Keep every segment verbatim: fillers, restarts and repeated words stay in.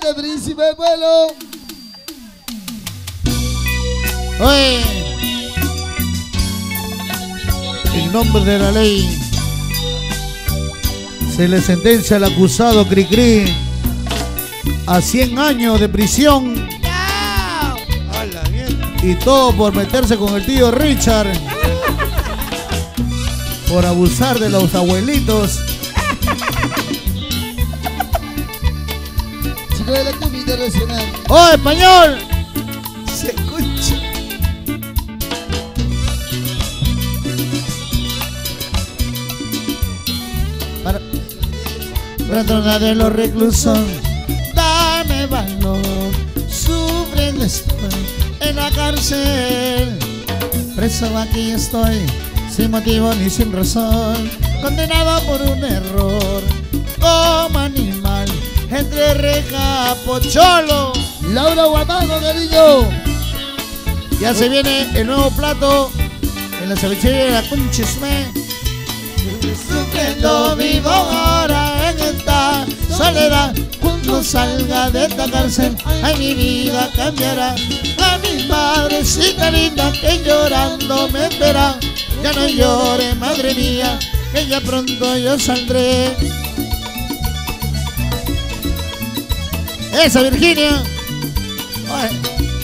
adelante, príncipe del pueblo. Oye, en nombre de la ley se le sentencia al acusado Cricri a cien años de prisión. Y todo por meterse con el tío Richard, por abusar de los abuelitos. Chico de la cumbia internacional. ¡Oh, español! Se escucha. Para, patrona de los reclusos, dame valor, sufriendo estoy en la cárcel. Preso aquí estoy, sin motivo ni sin razón, condenado por un error, como animal entre reja, pocholo. Laura Guamago, cariño. Ya se viene el nuevo plato en la cevichería de la Cunchisme. Sufriendo vivo ahora en esta soledad. Cuando salga de esta cárcel, ay, mi vida cambiará. A mi madrecita linda que llorando me espera. Ya no llore, madre mía, que ya pronto yo saldré. Esa Virginia. Ay.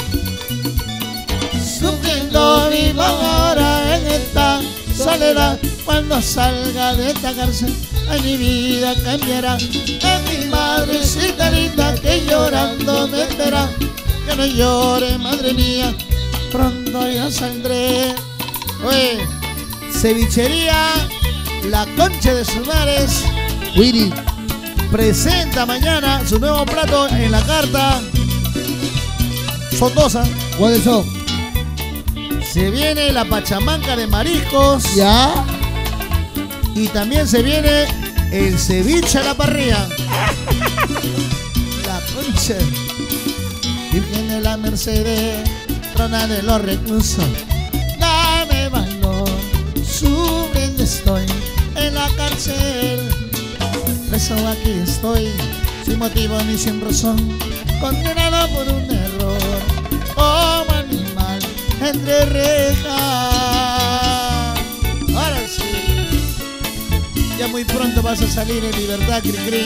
Sufriendo vivo ahora en esta soledad. Cuando salga de esta cárcel, ay, mi vida cambiará. A mi madrecita linda que llorando me espera. Que no llore, madre mía, pronto yo saldré. Oye, cevichería La Concha de sus Mares, Willy presenta mañana su nuevo plato en la carta. Son dos, ¿eh? ¿Cuáles son? Se viene la pachamanca de mariscos. Ya. Y también se viene el ceviche a la parrilla. La concha. Virgen de la Mercedes, trona de los reclusos, dame valor, sufriendo estoy en la cárcel. Preso aquí estoy, sin motivo ni sin razón, condenado por un error, como animal entre rejas. Ahora sí, ya muy pronto vas a salir en libertad, Cricri.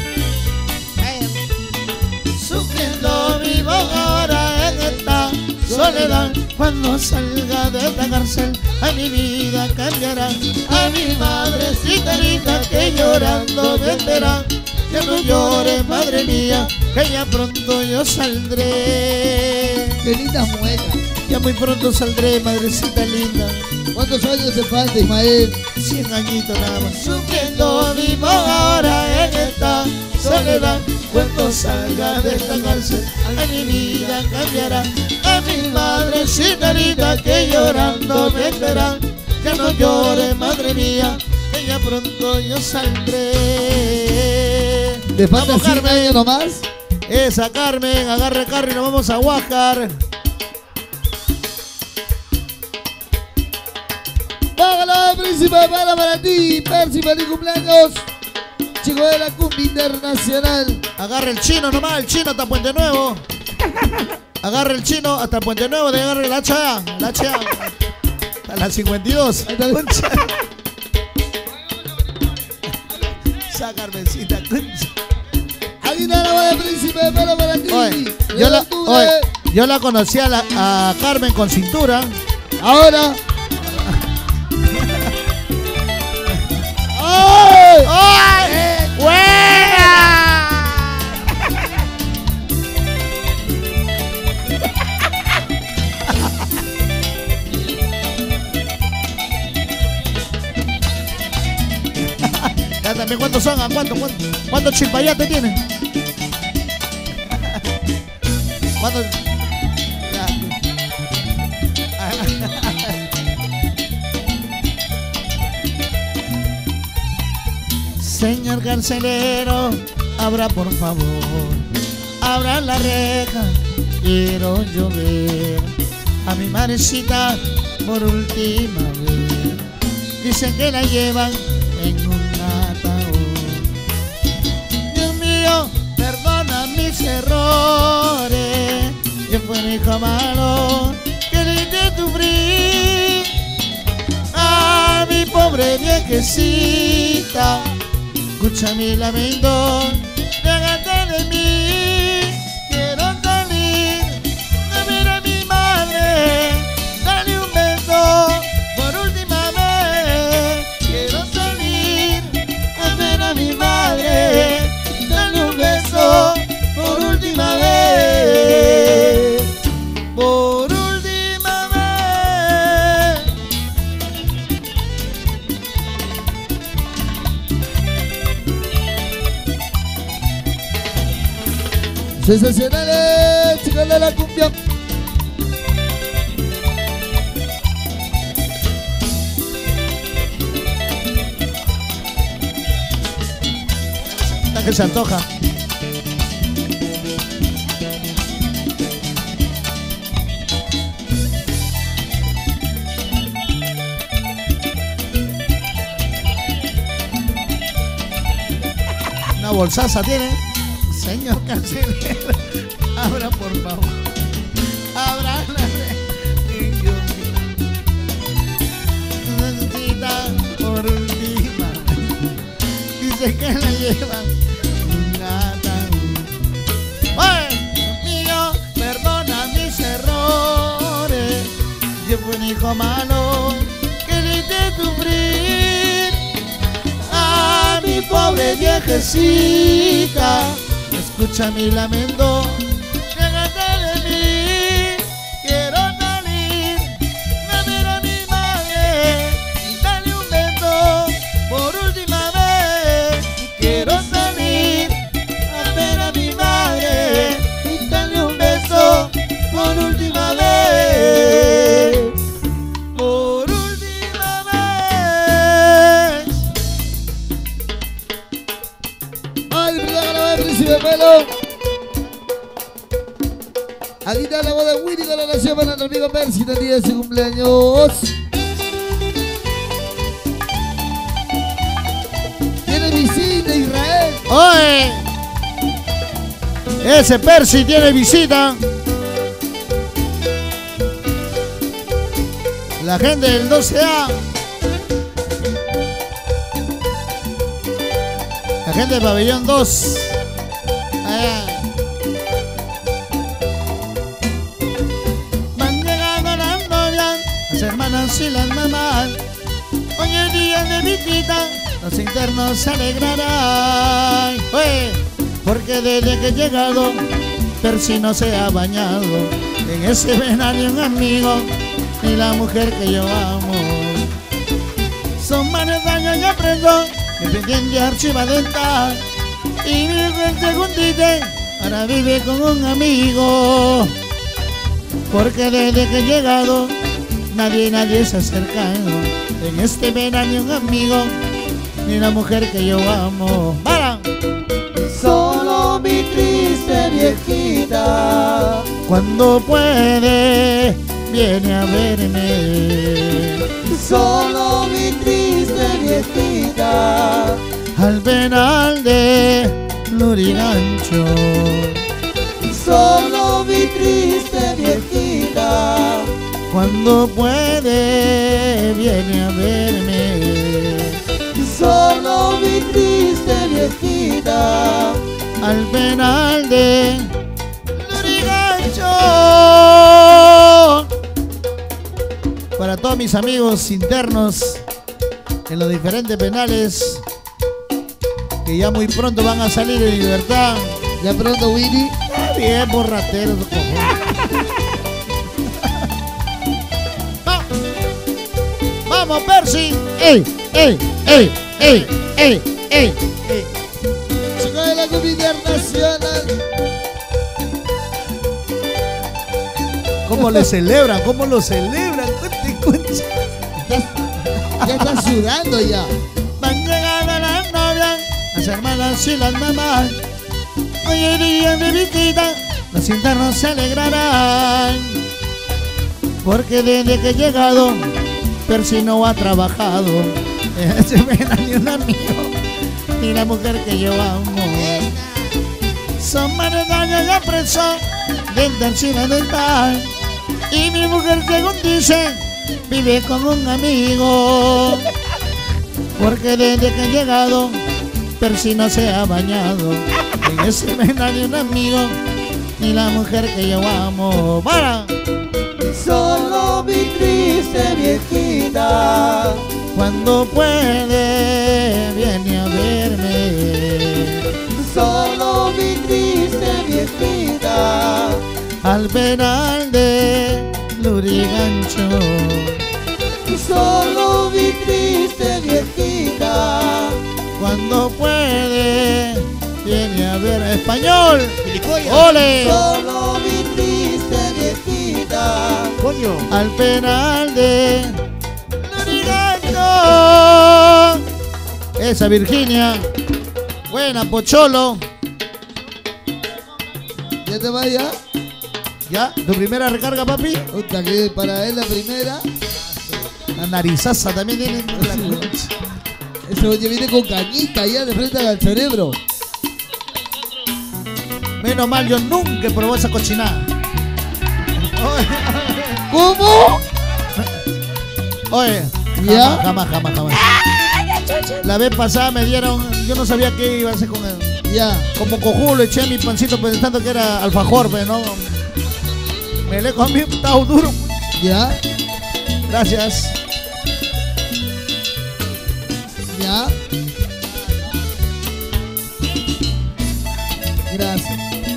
Sufriendo vivo ahora en esta soledad. Cuando salga de esta cárcel, a mi vida cambiará. A mi madrecita linda que llorando me espera. Ya no llores, madre mía, que ya pronto yo saldré. Qué linda mueca. Ya muy pronto saldré, madrecita linda. ¿Cuántos años te falta, Ismael? Cien añitos nada más. Sufriendo vivo ahora en esta soledad. Cuando salga de esta cárcel, a mi vida cambiará. A mi madrecita linda que llorando me espera. Ya no llores, madre mía, que ya pronto yo saldré. ¿Te falta Vamos, cien Carmen. años nomás? Esa, Carmen, agarre carro y nos vamos a Huáscar. ¡Págalo, príncipe de palo para ti! ¡Percy, feliz cumpleaños! Chico de la cumbia internacional. Agarre el chino nomás, el chino hasta Puente Nuevo. Agarre el chino hasta Puente Nuevo, de agarre la H A, la H A. A las cincuenta y dos. Ahí está. Concha. Esa Carmencita, concha. Ahí está la voz de príncipe de palo para ti. Oye, yo la, oye, yo la conocí a, la, a Carmen con cintura. Ahora. ¡Ay! ¡Ay! ¡Buena! Ya también, ¿cuántos son? ¿A cuántos? ¿Cuántos, cuántos chilpayates tienen? ¿Cuántos? Ya. Señor carcelero, abra por favor, abra la reja, quiero yo ver a mi madrecita por última vez. Dicen que la llevan en un ataúd. Dios mío, perdona mis errores. un hijo malo que le hice sufrir a mi pobre viejecita. Escucha mi lamento, déjate de mí. Quiero salir a ver a mi madre, dale un beso por última vez. Quiero salir a ver a mi madre, dale un beso por última vez. Por última vez. Sensacionales, chicos de la cumbia. Que se antoja. Una bolsaza tiene. Señor cancelero, abra por favor. Abra la red. Necesita por última. Dice que la llevan. Mío, perdona mis errores. Yo fui un hijo malo que le hice sufrir a mi pobre viejecita. Escucha mi lamento, déjate de mí. Quiero salir a ver a mi madre y dale un beso por última vez. Quiero salir a ver a mi madre y dale un beso por última vez. Por última vez. Ay, perdón, príncipe Pelo. Aquí está la voz de Willy con la oración para nuestro amigo Percy en el día de su cumpleaños. Tiene visita Israel. Oye, ese Percy tiene visita. La gente del doce A. La gente del pabellón dos. Allá. Van llegando las novias, las hermanas y las mamás. Hoy es día de visita, los internos se alegrarán. Oye, porque desde que he llegado, Percy no se ha bañado. En ese venario un amigo y la mujer que yo amo. Son varios años y aprendo que pendiente archivadenta. Y vive en segundite, ahora vive con un amigo. Porque desde que he llegado, nadie, nadie se ha acercado. En este verano un amigo, ni la mujer que yo amo. ¡Para! Solo mi triste viejita, Cuando puede, viene a verme. solo mi triste viejita, Al penal de Lurigancho. solo mi triste viejita, Cuando puede, viene a verme. solo mi triste viejita, Al penal de Lurigancho. Para todos mis amigos internos en los diferentes penales que ya muy pronto van a salir en libertad. Ya pronto, Willy. Está bien, borrateros, cojones. Va. Vamos, Percy. ¡Ey, ey, ey, ey, ey, ey, ey! Chicos de la cumbia internacional. ¿Cómo le celebran? ¿Cómo lo celebran? Cuente, cuente. Ya está sudando ya. Van llegando las novias, las hermanas y las mamás. Hoy es día de visita, los internos se alegrarán. Porque desde que he llegado, Percy no ha trabajado. Se ven a ni un amigo, ni la mujer que yo amo. Son varios años ya preso, dentro encima dental. Y mi mujer, según dice, vive con un amigo, porque desde que he llegado Percy no se ha bañado. En ese mes nadie un amigo, ni la mujer que yo amo. ¡Para! Solo mi triste viejita, Cuando puede viene a verme. solo mi triste viejita, Al penal de Lurigancho. solo mi triste viejita, Cuando puede viene a ver. ¡Español! ¡Ole! solo mi triste viejita, Coño. Al penal de Lurigancho. Esa Virginia. Buena, Pocholo. ¿Ya te va ya? ¿Ya? ¿Tu primera recarga, papi? Puta, que para él la primera. La narizaza también tiene. Ese oye viene con cañita ya de frente al cerebro. Menos mal, yo nunca probé esa cochinada. ¿Cómo? Oye, ¿Ya? jamás, jamás, jamás, jamás. La vez pasada me dieron, yo no sabía qué iba a hacer con él. Ya. Como cojulo eché mi pancito pensando que era alfajor, pero no. Me le comí un tau duro. Ya. Gracias. Ya. Gracias.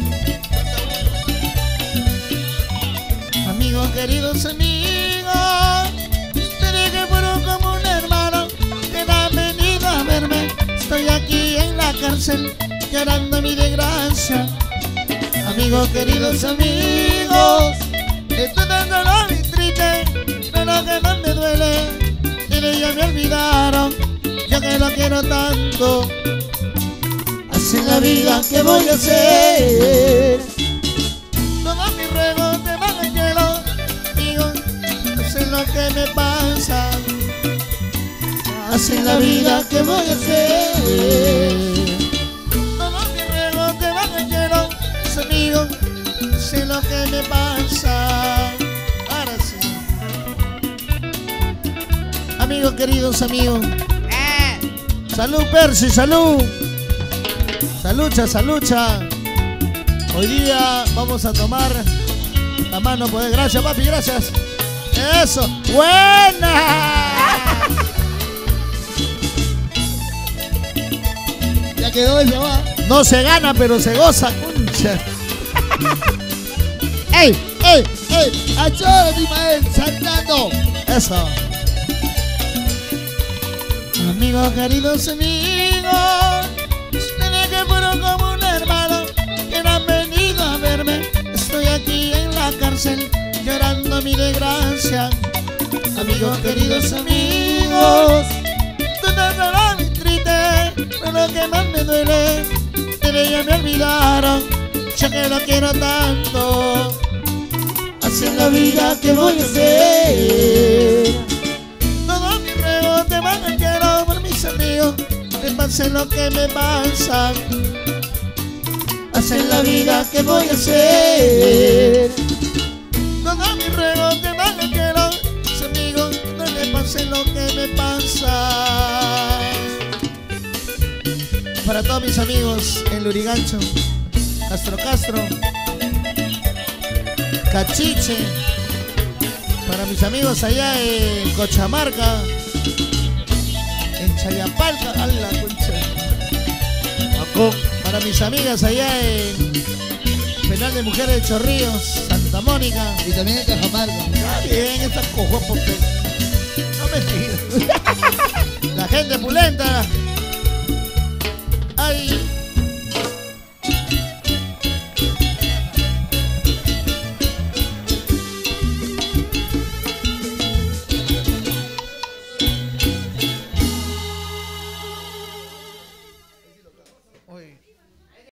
Amigos, queridos amigos, ustedes que fueron como un hermano, que han venido a verme. Estoy aquí en la cárcel, llorando mi desgracia. Amigos, queridos amigos, estoy tan solo y triste, pero lo que más me duele, y ya me olvidaron, yo que lo quiero tanto. Así en la vida, ¿qué voy a hacer? Todos mis ruegos te van al cielo, amigos, no sé lo que me pasa. Así en la vida, ¿qué voy a hacer? Todos mis ruegos te van al cielo, amigos, no sé lo que me pasa. Ahora sí. Amigos, queridos amigos. Salud, Percy, salud. Salucha, salucha. Hoy día vamos a tomar la mano, pues. Gracias, papi, gracias. Eso, buena. Ya quedó ese va. No se gana, pero se goza, concha. ¡Ey! ¡Ey! ¡Ey! ¡Achora, Ismael! ¡Saltando! Eso. Amigos, queridos amigos, ustedes que fueron como un hermano, que no han venido a verme. Estoy aquí en la cárcel, llorando mi desgracia. Amigos, queridos amigos, tú te solo me triste, pero lo que más me duele, que ya me olvidaron, yo que lo quiero tanto. Así en la vida, ¿qué voy a hacer? Todos mis ruegos te van al cielo por mis amigos, me pase lo que me pasa. Así en la vida, ¿qué voy a hacer? Todos mis ruegos te van al cielo, mis amigos, no le pase lo que me pasa. Para todos mis amigos en Lurigancho, Castro Castro, Cachiche, para mis amigos allá en Cochamarca, en Chayapalca, a la concha, para mis amigas allá en Penal de Mujeres de Chorrillos, Santa Mónica, Y también en Cajamarca. está bien, estas cojuas, porque